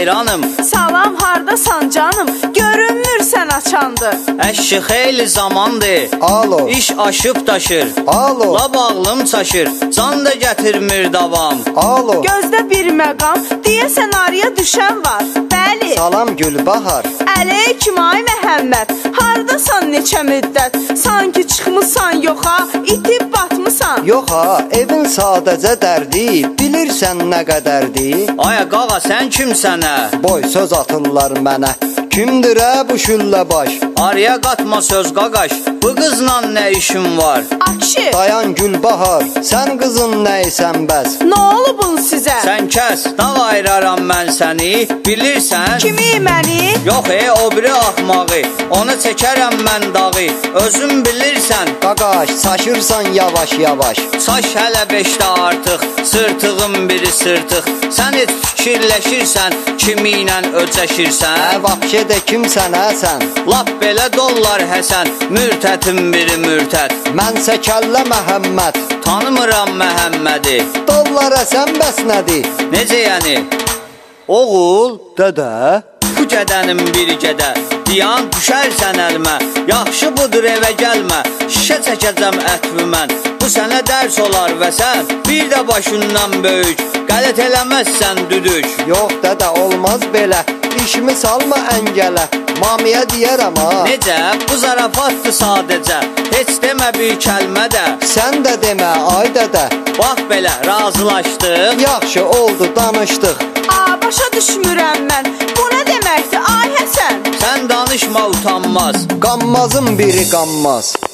hayranım. Salam, hardasan canım? Görünmürsən açandı. Əşi xeyli zamandır. Alo. İş aşıb daşır. Alo. Lab ağlım çaşır. Can da gətirmir davam. Alo. Gözdə bir məqam, deyəsən araya düşən var. Bəli. Salam Gülbahar. Əleyküm ay Məhəmməd. Hardasan neçə müddət? Sanki çıxmısan yoxa, itib batmısan. Yox ha, evin sadəcə dərdi. Bilirsən nə qədərdir? Aya qağa sən kimsənə? Boy söz atırlar mənə. Kimdir bu şüllə baş? Araya qatma söz qaqaş. Bu qızla nə işin var? Akşi. Dayan Gülbahar, sən qızın nəysən bəs? Nə olubun sizə? Sən kəs, dağ ayıraram mən səni. Bilirsən? Kimi məni? Yox o biri axmağı. Onu çəkərəm mən dağı. Özün bilirsən. Qaqaş, saşırsan yavaş yavaş. Saç hələ 5-də artıq. Sırtığın biri sırtıq. Sən heç fikirləşirsən, kimi ilə öcəşirsən. Vəbşə də kimsən sən? Lap belə dollar Həsən. Mürtətin biri mürtət. Mənsə kəllə Məhəmməd. Tanımıram Məhəmmədi. Dollara sən bəs nədir? Necə yəni? Oğul, dədə. Bu gədənin bir gədə. Diyan düşərsən əlmə. Yaxşı budur evə gəlmə. Şişə çəkəcəm ətvi mən. Bu sənə dərs olar və sən bir də başından böyük. Qələt eləməzsən düdük. Yox dədə, olmaz belə. İşimi salma əngələ. Mamiyə deyərəm ha. Necə? Bu zarafatdır sadəcə. Heç demə bir kəlmə də. Sən də demə ay dədə. Bax belə razılaşdıq. Yaxşı oldu, danışdıq. Başa düşmürəm mən. Bu nə deməkdir ay Həsən? Sən danışma utanmaz. Qanmazın biri qanmaz.